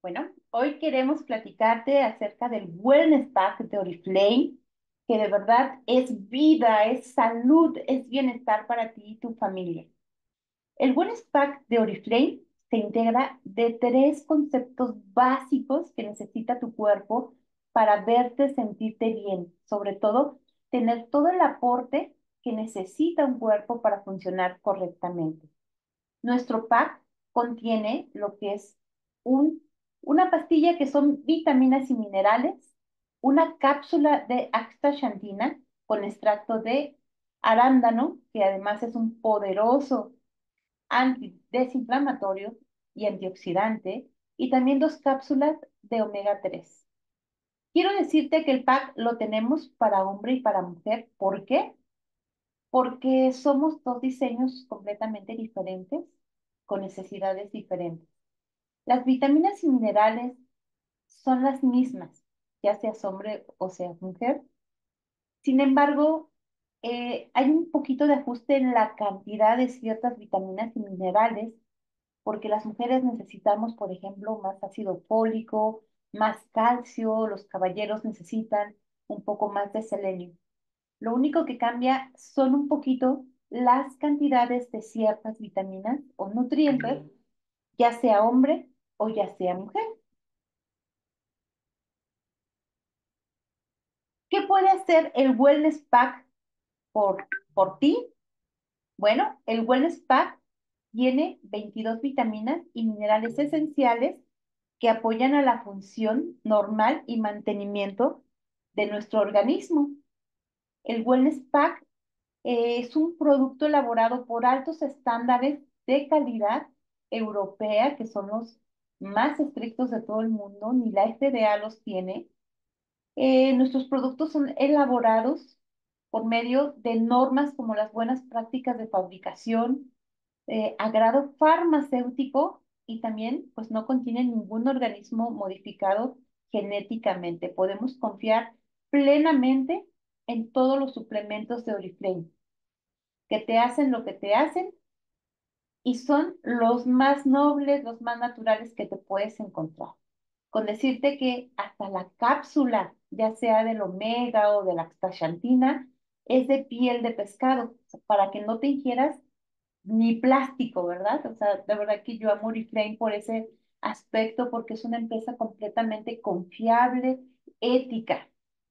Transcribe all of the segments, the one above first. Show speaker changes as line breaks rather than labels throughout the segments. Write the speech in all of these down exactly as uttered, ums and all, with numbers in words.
Bueno, hoy queremos platicarte acerca del Wellness Pack de Oriflame, que de verdad es vida, es salud, es bienestar para ti y tu familia. El Wellness Pack de Oriflame se integra de tres conceptos básicos que necesita tu cuerpo para verte, sentirte bien. Sobre todo, tener todo el aporte que necesita un cuerpo para funcionar correctamente. Nuestro pack contiene lo que es un, una pastilla que son vitaminas y minerales, una cápsula de astaxantina con extracto de arándano, que además es un poderoso antidesinflamatorio y antioxidante, y también dos cápsulas de omega tres. Quiero decirte que el pack lo tenemos para hombre y para mujer. ¿Por qué? Porque somos dos diseños completamente diferentes, con necesidades diferentes. Las vitaminas y minerales son las mismas, ya seas hombre o seas mujer. Sin embargo, eh, hay un poquito de ajuste en la cantidad de ciertas vitaminas y minerales, porque las mujeres necesitamos, por ejemplo, más ácido fólico, más calcio, los caballeros necesitan un poco más de selenio. Lo único que cambia son un poquito las cantidades de ciertas vitaminas o nutrientes, ya sea hombre o ya sea mujer. ¿Qué puede hacer el Wellness Pack por, por ti? Bueno, el Wellness Pack tiene veintidós vitaminas y minerales esenciales que apoyan a la función normal y mantenimiento de nuestro organismo. El Wellness Pack eh, es un producto elaborado por altos estándares de calidad europea, que son los más estrictos de todo el mundo, ni la F D A los tiene. Eh, nuestros productos son elaborados por medio de normas como las buenas prácticas de fabricación, eh, a grado farmacéutico y también pues no contienen ningún organismo modificado genéticamente. Podemos confiar plenamente en todos los suplementos de Oriflame, que te hacen lo que te hacen y son los más nobles, los más naturales que te puedes encontrar. Con decirte que hasta la cápsula, ya sea del omega o de la astaxantina, es de piel de pescado, o sea, para que no te ingieras ni plástico, ¿verdad? O sea, de verdad que yo amo Oriflame por ese aspecto, porque es una empresa completamente confiable, ética.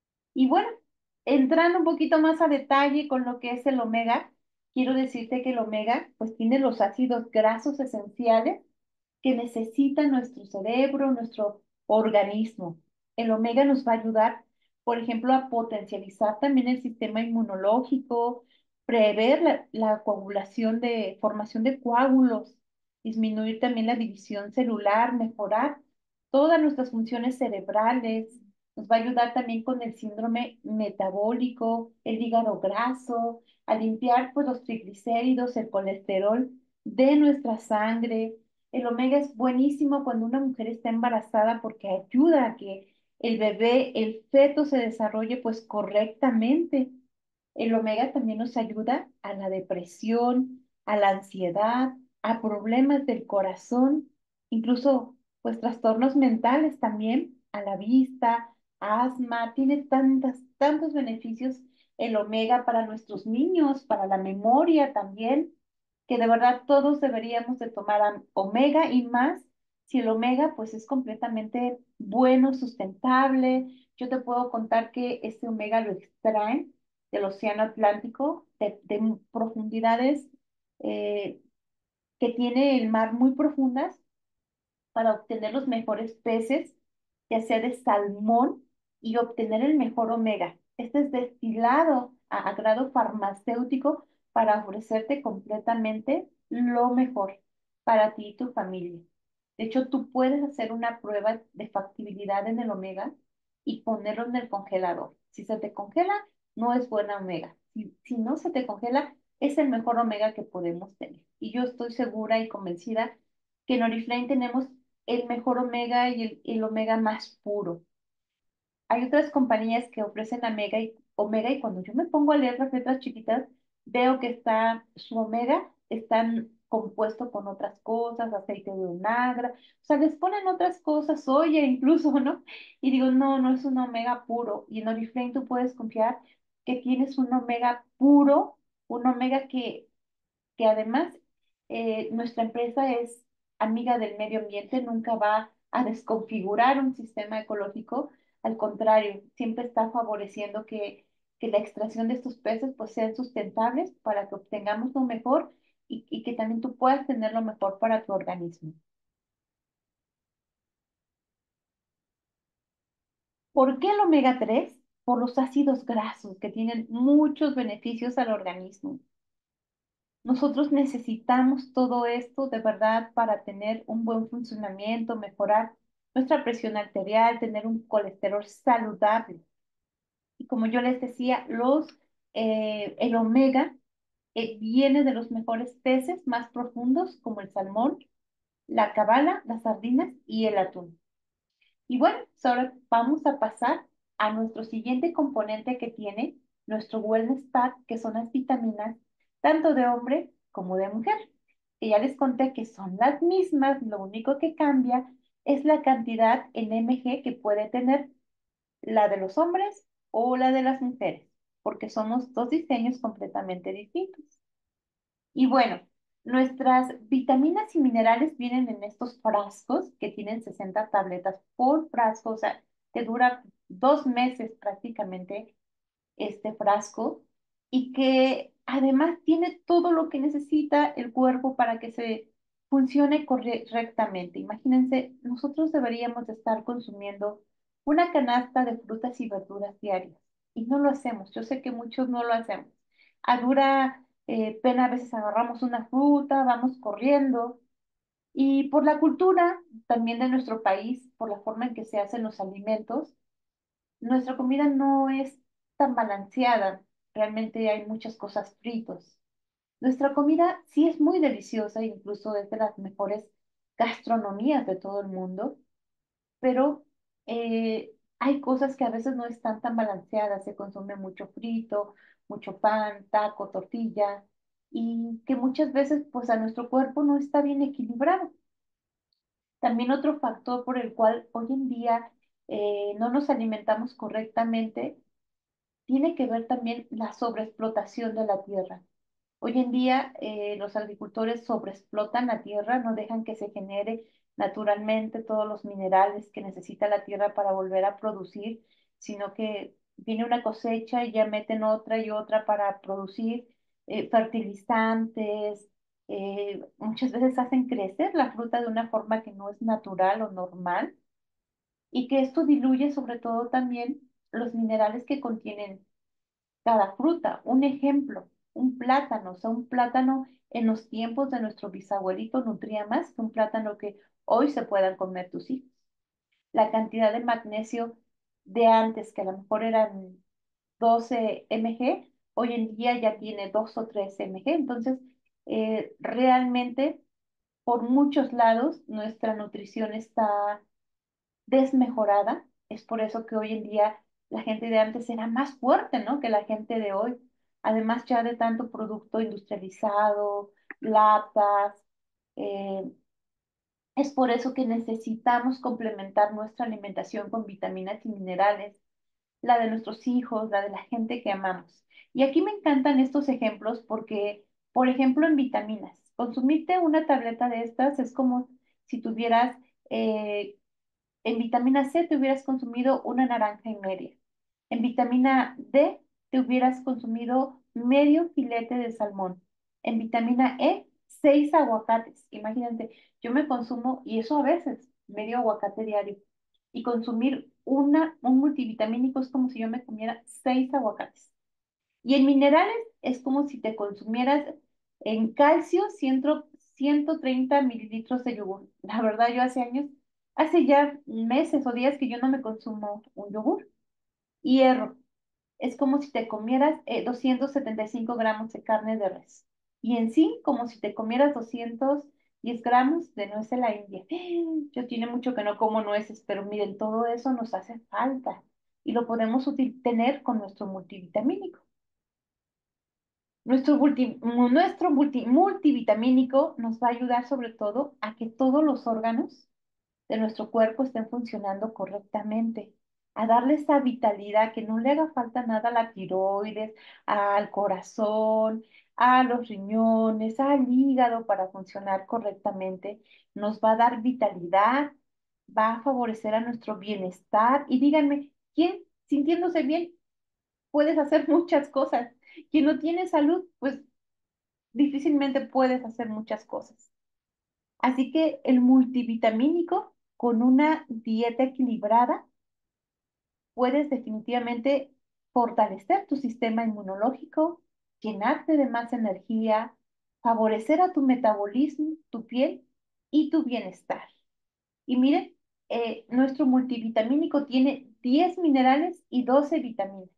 Y bueno, entrando un poquito más a detalle con lo que es el omega, quiero decirte que el omega pues tiene los ácidos grasos esenciales que necesita nuestro cerebro, nuestro organismo. El omega nos va a ayudar, por ejemplo, a potencializar también el sistema inmunológico, prever la, la coagulación de formación de coágulos, disminuir también la división celular, mejorar todas nuestras funciones cerebrales. Nos va a ayudar también con el síndrome metabólico, el hígado graso, a limpiar pues los triglicéridos, el colesterol de nuestra sangre. El omega es buenísimo cuando una mujer está embarazada porque ayuda a que el bebé, el feto se desarrolle pues correctamente. El omega también nos ayuda a la depresión, a la ansiedad, a problemas del corazón, incluso pues trastornos mentales también, a la vista, asma, tiene tantas, tantos beneficios el omega para nuestros niños, para la memoria también, que de verdad todos deberíamos de tomar am- omega y más si el omega pues es completamente bueno, sustentable. Yo te puedo contar que este omega lo extraen del Océano Atlántico, de, de profundidades eh, que tiene el mar muy profundas para obtener los mejores peces, ya sea de salmón, y obtener el mejor omega. Este es destilado a, a grado farmacéutico para ofrecerte completamente lo mejor para ti y tu familia. De hecho, tú puedes hacer una prueba de factibilidad en el omega y ponerlo en el congelador. Si se te congela, no es buena omega. Si, si no se te congela, es el mejor omega que podemos tener. Y yo estoy segura y convencida que en Oriflame tenemos el mejor omega y el, el omega más puro. Hay otras compañías que ofrecen omega y, omega y cuando yo me pongo a leer las letras chiquitas, veo que está su omega, están compuesto con otras cosas, aceite de onagra, o sea, les ponen otras cosas, soya incluso, ¿no? Y digo, no, no es un omega puro. Y en Oriflame tú puedes confiar que tienes un omega puro, un omega que, que además eh, nuestra empresa es amiga del medio ambiente, nunca va a desconfigurar un sistema ecológico, al contrario, siempre está favoreciendo que, que la extracción de estos peces pues sean sustentables para que obtengamos lo mejor y, y que también tú puedas tener lo mejor para tu organismo. ¿Por qué el omega tres? Por los ácidos grasos que tienen muchos beneficios al organismo. Nosotros necesitamos todo esto de verdad para tener un buen funcionamiento, mejorar nuestra presión arterial, tener un colesterol saludable. Y como yo les decía, los, eh, el omega eh, viene de los mejores peces más profundos como el salmón, la cabala, las sardinas y el atún. Y bueno, pues ahora vamos a pasar a nuestro siguiente componente que tiene nuestro Wellness Pack, que son las vitaminas, tanto de hombre como de mujer. Que ya les conté que son las mismas, lo único que cambia es la cantidad en mg que puede tener la de los hombres o la de las mujeres, porque somos dos diseños completamente distintos. Y bueno, nuestras vitaminas y minerales vienen en estos frascos que tienen sesenta tabletas por frasco, o sea, te dura dos meses prácticamente este frasco y que además tiene todo lo que necesita el cuerpo para que se funcione correctamente. Imagínense, nosotros deberíamos de estar consumiendo una canasta de frutas y verduras diarias y no lo hacemos. Yo sé que muchos no lo hacemos. A dura eh, pena a veces agarramos una fruta, vamos corriendo y por la cultura también de nuestro país, por la forma en que se hacen los alimentos, nuestra comida no es tan balanceada. Realmente hay muchas cosas fritos. Nuestra comida sí es muy deliciosa, incluso es de las mejores gastronomías de todo el mundo, pero eh, hay cosas que a veces no están tan balanceadas. Se consume mucho frito, mucho pan, taco, tortilla, y que muchas veces pues a nuestro cuerpo no está bien equilibrado. También otro factor por el cual hoy en día eh, no nos alimentamos correctamente tiene que ver también la sobreexplotación de la tierra. Hoy en día eh, los agricultores sobreexplotan la tierra, no dejan que se genere naturalmente todos los minerales que necesita la tierra para volver a producir, sino que viene una cosecha y ya meten otra y otra para producir eh, fertilizantes. Eh, muchas veces hacen crecer la fruta de una forma que no es natural o normal y que esto diluye sobre todo también los minerales que contienen cada fruta. Un ejemplo, un plátano, o sea, un plátano en los tiempos de nuestro bisabuelito nutría más que un plátano que hoy se puedan comer tus hijos. La cantidad de magnesio de antes, que a lo mejor eran doce miligramos, hoy en día ya tiene dos o tres miligramos. Entonces, eh, realmente, por muchos lados, nuestra nutrición está desmejorada. Es por eso que hoy en día la gente de antes era más fuerte, ¿no? Que la gente de hoy. Además ya de tanto producto industrializado, latas. eh, es por eso que necesitamos complementar nuestra alimentación con vitaminas y minerales, la de nuestros hijos, la de la gente que amamos. Y aquí me encantan estos ejemplos porque, por ejemplo, en vitaminas, consumirte una tableta de estas es como si tuvieras eh, en vitamina C te hubieras consumido una naranja y media. En vitamina D te hubieras consumido medio filete de salmón. En vitamina E, seis aguacates. Imagínate, yo me consumo, y eso a veces, medio aguacate diario. Y consumir una, un multivitamínico es como si yo me comiera seis aguacates. Y en minerales es como si te consumieras en calcio ciento, ciento treinta mililitros de yogur. La verdad, yo hace años, hace ya meses o días que yo no me consumo un yogur. Hierro, es como si te comieras eh, doscientos setenta y cinco gramos de carne de res. Y en sí, como si te comieras doscientos diez gramos de nuez de la India. Yo tiene mucho que no como nueces, pero miren, todo eso nos hace falta y lo podemos util- tener con nuestro multivitamínico. Nuestro, multi- mu- nuestro multi- multivitamínico nos va a ayudar sobre todo a que todos los órganos de nuestro cuerpo estén funcionando correctamente, a darle esa vitalidad, que no le haga falta nada a la tiroides, al corazón, a los riñones, al hígado para funcionar correctamente. Nos va a dar vitalidad, va a favorecer a nuestro bienestar. Y díganme, ¿quién sintiéndose bien puedes hacer muchas cosas? Quien no tiene salud, pues difícilmente puedes hacer muchas cosas. Así que el multivitamínico con una dieta equilibrada puedes definitivamente fortalecer tu sistema inmunológico, llenarte de más energía, favorecer a tu metabolismo, tu piel y tu bienestar. Y miren, eh, nuestro multivitamínico tiene diez minerales y doce vitaminas.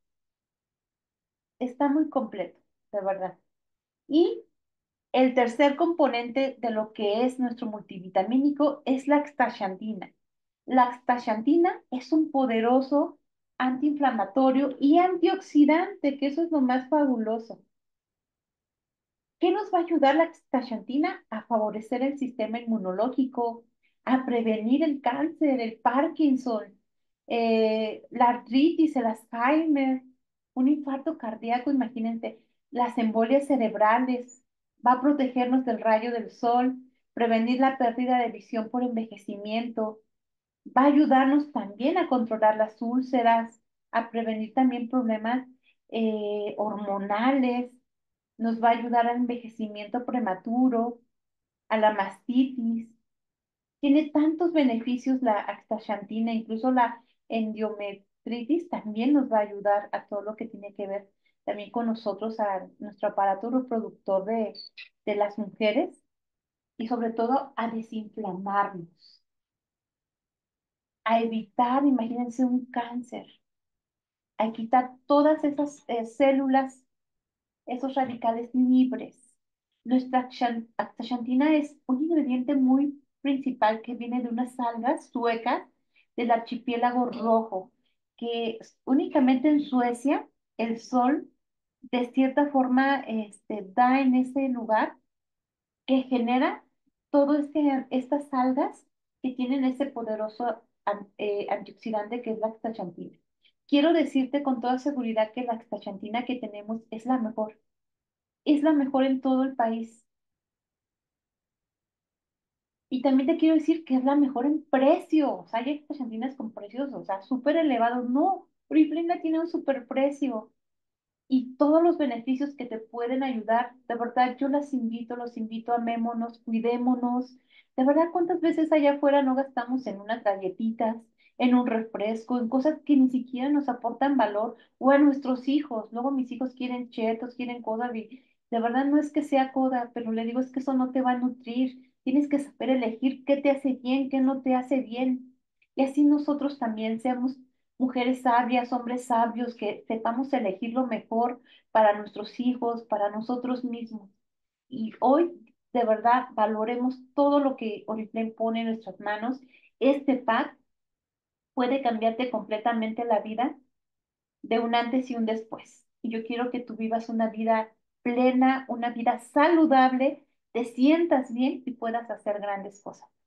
Está muy completo, de verdad. Y el tercer componente de lo que es nuestro multivitamínico es la astaxantina. La astaxantina es un poderoso antiinflamatorio y antioxidante, que eso es lo más fabuloso. ¿Qué nos va a ayudar la astaxantina? A favorecer el sistema inmunológico, a prevenir el cáncer, el Parkinson, eh, la artritis, el Alzheimer, un infarto cardíaco, imagínense, las embolias cerebrales, va a protegernos del rayo del sol, prevenir la pérdida de visión por envejecimiento, va a ayudarnos también a controlar las úlceras, a prevenir también problemas eh, hormonales, nos va a ayudar al envejecimiento prematuro, a la mastitis. Tiene tantos beneficios la astaxantina, incluso la endometritis también nos va a ayudar a todo lo que tiene que ver también con nosotros, a nuestro aparato reproductor de, de las mujeres y sobre todo a desinflamarnos, a evitar, imagínense, un cáncer, a quitar todas esas eh, células, esos radicales libres. Nuestra axan- astaxantina es un ingrediente muy principal que viene de unas algas suecas del archipiélago rojo, que s- únicamente en Suecia el sol de cierta forma este, da en ese lugar que genera todo este, estas algas que tienen ese poderoso an- eh, antioxidante que es la astaxantina. Quiero decirte con toda seguridad que la astaxantina que tenemos es la mejor, es la mejor en todo el país. Y también te quiero decir que es la mejor en precio. O sea, hay astaxantinas con precios, o sea, súper elevados. No, Oriflame tiene un súper precio y todos los beneficios que te pueden ayudar. De verdad, yo las invito, los invito, amémonos, cuidémonos. De verdad, ¿cuántas veces allá afuera no gastamos en unas galletitas, en un refresco, en cosas que ni siquiera nos aportan valor? O a nuestros hijos. Luego mis hijos quieren chetos, quieren cosas y de verdad no es que sea coda, pero le digo es que eso no te va a nutrir. Tienes que saber elegir qué te hace bien, qué no te hace bien. Y así nosotros también seamos mujeres sabias, hombres sabios, que sepamos elegir lo mejor para nuestros hijos, para nosotros mismos. Y hoy, de verdad, valoremos todo lo que Oriflame pone en nuestras manos. Este pack puede cambiarte completamente la vida de un antes y un después. Y yo quiero que tú vivas una vida plena, una vida saludable, te sientas bien y puedas hacer grandes cosas.